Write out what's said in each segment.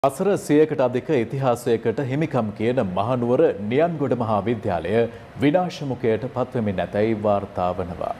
වසර 100කට අධික ඉතිහාසයකට හිමිකම් කියන මහනුවර නියන්ගොඩ මහා විද්‍යාලය විනාශ මුඛයට පත්වෙමින් නැතැයි වාර්තා වනවා.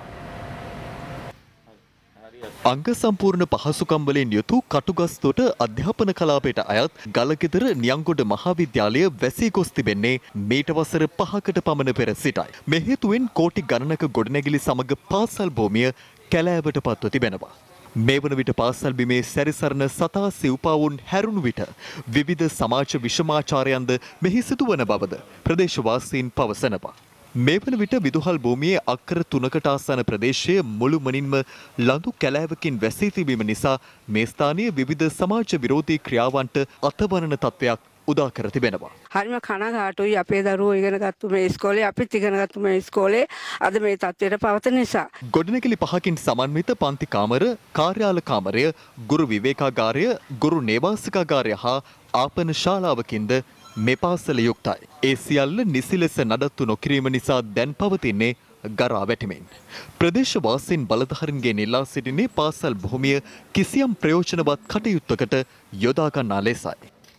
අංග සම්පූර්ණ පහසුකම් වලින් යුතු කටුගස්තොට අධ්‍යාපන කලාපයට අයත් ගලගෙදර නියන්ගොඩ මහා විද්‍යාලය වැසී ගොස් තිබෙන්නේ මීට වසර 5කට පමණ පෙර සිටයි. මේ හේතුවෙන් කෝටි ගණනක ගොඩනැගිලි සමග පාසල් භූමිය කැලෑවට පත්ව තිබෙනවා. මේ වන විට පාසල් බිමේ සැරිසරන සතා සිව්පාවුන් හැරුණු විට විවිධ සමාජ විෂමාචාරයන්ද මෙහි සිදුවන බවද ප්‍රදේශවාසීන් පවසනවා. මේ වන විට විදුහල් භූමියේ අක්කර 3කට ආසන්න ප්‍රදේශයේ මුළුමනින්ම ලඳු කැලෑවකින් වැසී තිබීම නිසා මේ ස්ථානයේ විවිධ සමාජ විරෝධී ක්‍රියාවන්ට අතවරන තත්ත්වයක් උදා කර තිබෙනවා. හරිම කනගාටුයි අපේ දරුවෝ ඉගෙන ගත්තු මේ ඉස්කෝලේ අපිත් ඉගෙන ගත්තු මේ ඉස්කෝලේ අද මේ තත්ත්වයට පවතින නිසා. ගොඩනැගිලි 5කින් සමන්විත පන්ති කාමර, කාර්යාල කාමරය, ගුරු විවේකාගාරය, ගුරු නේවාසිකාගාරය හා ආපන ශාලාවකින්ද මේ පාසල යුක්තයි. ඒ සියල්ල නිසි ලෙස නඩත්තු නොකිරීම නිසා දැන් පවතින්නේ ගරා වැටෙමින්. ප්‍රදේශවාසීන් බලධාරීන්ගේ ඉල්ලා සිටින්නේ පාසල් භූමිය කිසියම් ප්‍රයෝජනවත් කටයුත්තකට යොදා ගන්නා ලෙසයි.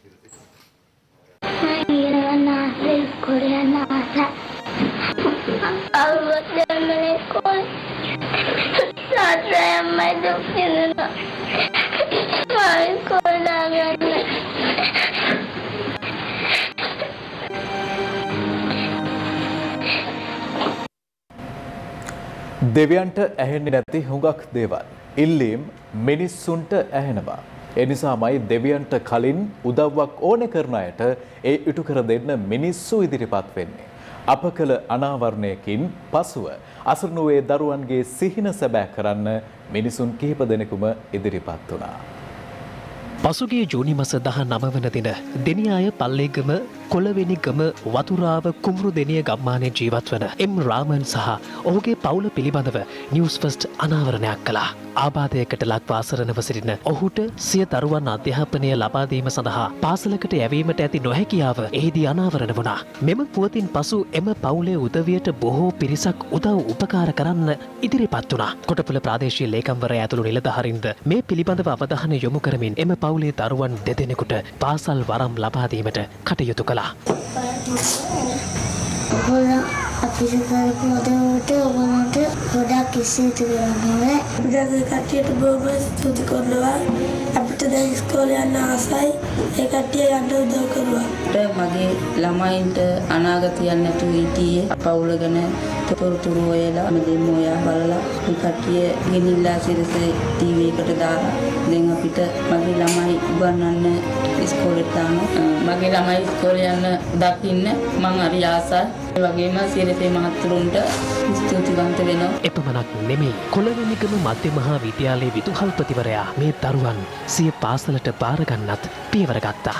දෙවියන්ට ඇහෙන්නේ නැති හුඟක් දේවල් ඉල්ලීම් මිනිස්සුන්ට ඇහෙනවා. ඒ නිසාමයි දෙවියන්ට කලින් උදව්වක් ඕනේ කරන අයට ඒ ඉටු කර දෙන්න මිනිස්සු ඉදිරිපත් වෙන්නේ. අප කළ අනාවරණයකින් පසුව අසරණ වූ දරුවන්ගේ සිහින සැබෑ කරන්න මිනිසුන් කිහිප දෙනෙකුම ඉදිරිපත් වුණා. පසුගිය ජූනි මාස 19 වන දින දෙනියාය පල්ලේගම කොළවෙනිගම වතුරාව කුඹුරු දෙනිය ගම්මානයේ ජීවත් වන එම් රාමන් සහ ඔහුගේ පවුල පිළිබඳව නිවුස් ෆස්ට් අනාවරණයක් කළා. ආබාධයකට ලක්ව අසරණව සිටින ඔහුට සිය දරුවන් අධ්‍යාපනය ලබා දීම සඳහා පාසලකට යැවීමට ඇති නොහැකියාව එහිදී අනාවරණ වුණා. මෙම පුවතින් පසු එම පවුලේ උදවියට බොහෝ පිරිසක් උදව් උපකාර කරන්න ඉදිරිපත් වුණා. කොටපුල ප්‍රාදේශීය ලේකම්වරයා ඇතුළු නිලධාරීන්ද මේ පිළිබඳව අවධානය යොමු කරමින් එම පවුලේ දරුවන් දෙදෙනෙකුට පාසල් වරම් ලබා දීමට කටයුතු කළා. අපිට කරපු උදව්වට ඔයගොල්ලන්ට ගොඩක් ස්තුති කරනවා. උදේ කට්ටියට බොහොම ස්තුති කරනවා. අපිට දැන් ඉස්කෝලේ යන්න ආසයි. ඒ කට්ටිය යන්න උදව් කරුවා. මගේ ළමයින්ට අනාගතයක් නැතුව හිටියේ පවුල ගැන තොරතුරු හොයලා මම ඔයා බලලා මේ කට්ටිය ගෙනිල්ලා සිරසේ ටීවී එකට දාලා දැන් අපිට මගේ ළමයි උගන්වන්න ඉස්කෝලේට දානවා. මගේ ළමයි ඉස්කෝලේ යන්න දකින්න මම හරි ආසයි. ඒ වගේම සිරසේ මහත්තුරුන්ට ස්තුතිවන්ත වෙනවා. එපමණක් නෙමෙයි කොළවෙනිගම මධ්‍ය මහා විද්‍යාලයේ විදුහල්පතිවරයා මේ දරුවන් සිය පාසලට බාර ගන්නත් පියවර ගත්තා.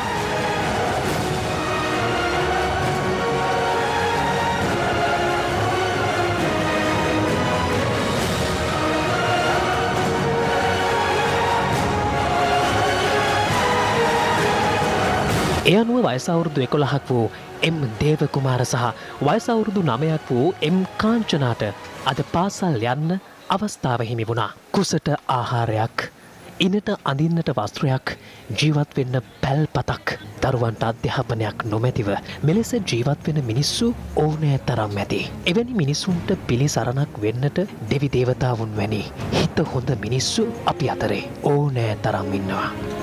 ඒ අනුව වයස අවුරුදු 11ක් වූ එම් දේවකුමාර සහ වයස අවුරුදු 9ක් වූ එම් කාංචනාට අද පාසල් යන්න අවස්ථාව හිමි වුණා. කුසට ආහාරයක්, ඉනට අඳින්නට වස්ත්‍රයක්, ජීවත් වෙන්න පැල්පතක්, දරුවන්ට අධ්‍යාපනයක් නොමැතිව මෙලෙස ජීවත් වෙන මිනිස්සු ඕනෑ තරම් ඇති. එවැනි මිනිසුන්ට පිළිසරණක් වෙන්නට දෙවි දේවතාවුන් වැනි හිත හොඳ මිනිස්සු අපි අතරේ ඕනෑ තරම් ඉන්නවා.